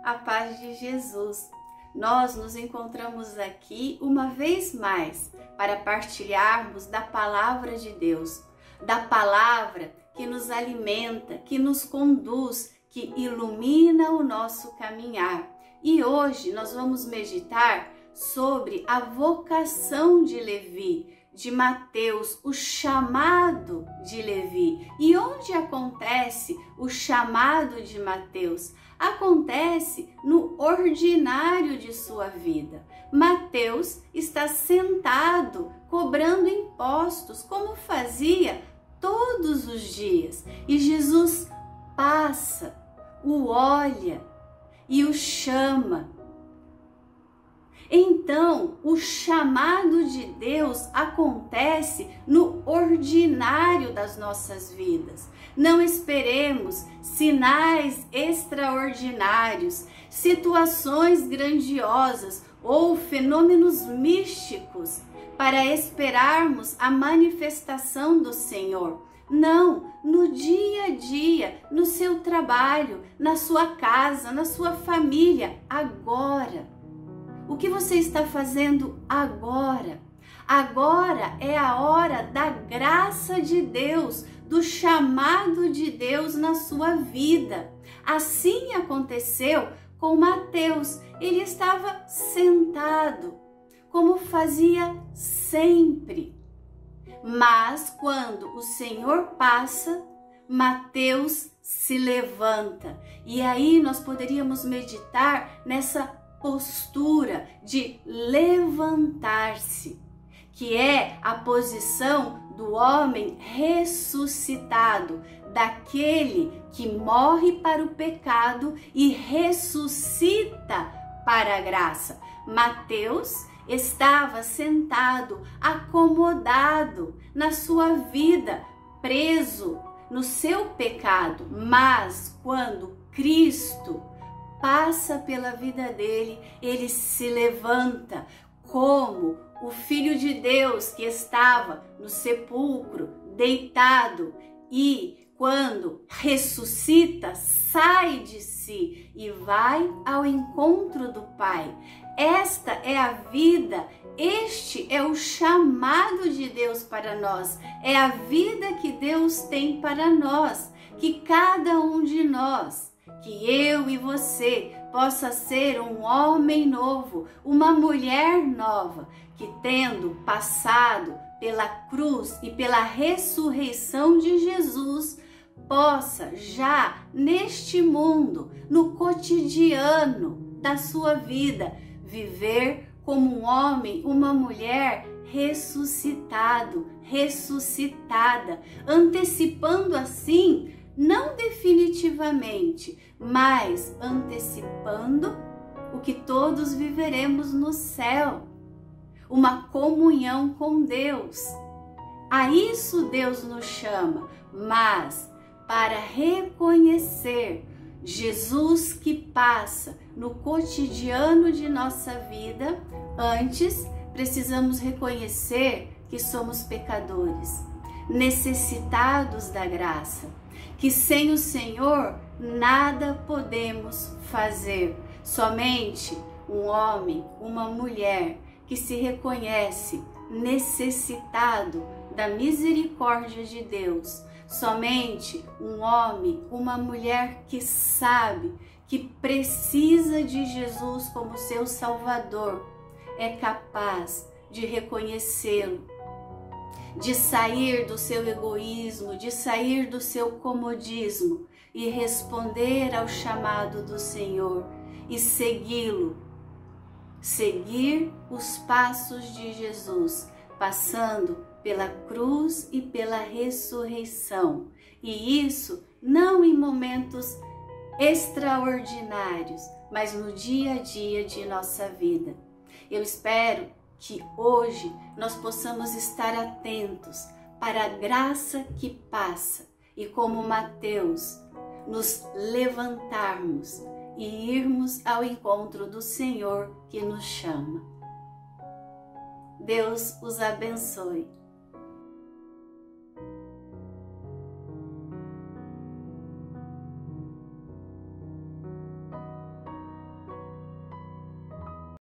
A paz de Jesus. Nós nos encontramos aqui uma vez mais para partilharmos da palavra de Deus, da palavra que nos alimenta, que nos conduz, que ilumina o nosso caminhar. E hoje nós vamos meditar sobre a vocação de Levi, de Mateus, o chamado de Levi. E onde acontece o chamado de Mateus? Acontece no ordinário de sua vida. Mateus está sentado cobrando impostos, como fazia todos os dias. E Jesus passa, o olha e o chama. Então, o chamado de Deus acontece no ordinário das nossas vidas. Não esperemos sinais extraordinários, situações grandiosas ou fenômenos místicos para esperarmos a manifestação do Senhor. Não, no dia a dia, no seu trabalho, na sua casa, na sua família, agora. O que você está fazendo agora? Agora é a hora da graça de Deus, do chamado de Deus na sua vida. Assim aconteceu com Mateus. Ele estava sentado, como fazia sempre. Mas quando o Senhor passa, Mateus se levanta. E aí nós poderíamos meditar nessa postura de levantar-se, que é a posição do homem ressuscitado, daquele que morre para o pecado e ressuscita para a graça. Mateus estava sentado, acomodado na sua vida, preso no seu pecado, mas quando Cristo passa pela vida dele, ele se levanta como o Filho de Deus que estava no sepulcro, deitado, e quando ressuscita, sai de si e vai ao encontro do Pai. Esta é a vida, este é o chamado de Deus para nós, é a vida que Deus tem para nós, que cada um de nós, que eu e você possa ser um homem novo, uma mulher nova, que tendo passado pela cruz e pela ressurreição de Jesus, possa já neste mundo, no cotidiano da sua vida, viver como um homem, uma mulher ressuscitado, ressuscitada, antecipando assim, não definitivamente, mas antecipando o que todos viveremos no céu, uma comunhão com Deus. A isso Deus nos chama, mas para reconhecer Jesus que passa no cotidiano de nossa vida, antes precisamos reconhecer que somos pecadores, necessitados da graça, que sem o Senhor nada podemos fazer. Somente um homem, uma mulher que se reconhece necessitado da misericórdia de Deus, somente um homem, uma mulher que sabe que precisa de Jesus como seu Salvador, é capaz de reconhecê-lo, de sair do seu egoísmo, de sair do seu comodismo e responder ao chamado do Senhor e segui-lo, seguir os passos de Jesus, passando pela cruz e pela ressurreição. E isso não em momentos extraordinários, mas no dia a dia de nossa vida. Eu espero que hoje nós possamos estar atentos para a graça que passa e, como Mateus, nos levantarmos e irmos ao encontro do Senhor que nos chama. Deus os abençoe.